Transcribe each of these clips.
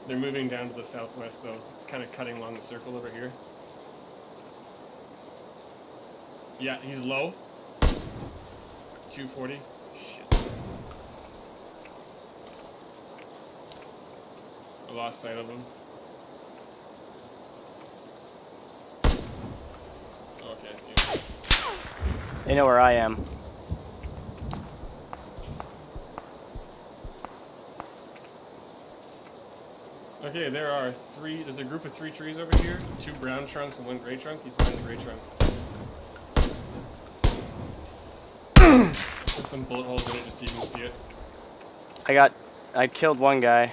They're moving down to the southwest though, kind of cutting along the circle over here. Yeah, he's low. 240. Shit. I lost sight of him. Okay, I see him. They know where I am. Okay, there's a group of 3 trees over here, 2 brown trunks and 1 gray trunk. He's behind the gray trunk. Put some bullet holes in it just so you can see it. I killed one guy.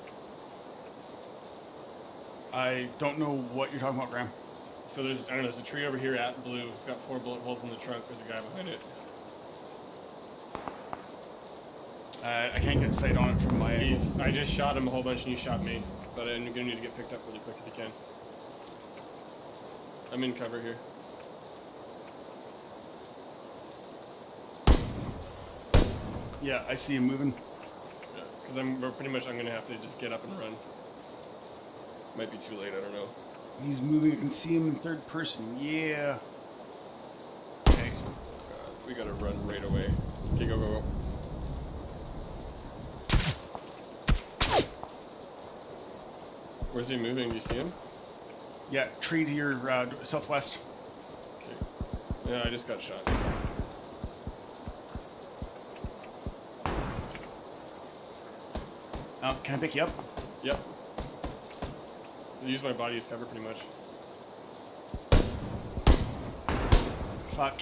I don't know what you're talking about, Graham. So there's a tree over here at blue. It's got 4 bullet holes in the trunk. There's a guy behind it. I can't get sight on it from my angle. I just shot him a whole bunch and he shot me. But I'm gonna need to get picked up really quick if you can. I'm in cover here. Yeah, I see him moving. Yeah, because I'm gonna have to just get up and run. Might be too late, I don't know. He's moving, I can see him in third person. Yeah. Okay. We gotta run right away. Okay, go, go, go. Where's he moving? Do you see him? Yeah, tree to your southwest. Okay. Yeah, I just got shot. Can I pick you up? Yep. I use my body as cover pretty much. Fuck.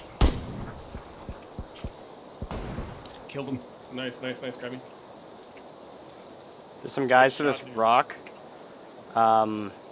Killed him. Nice, nice, nice, Gabby. There's some guys to this rock.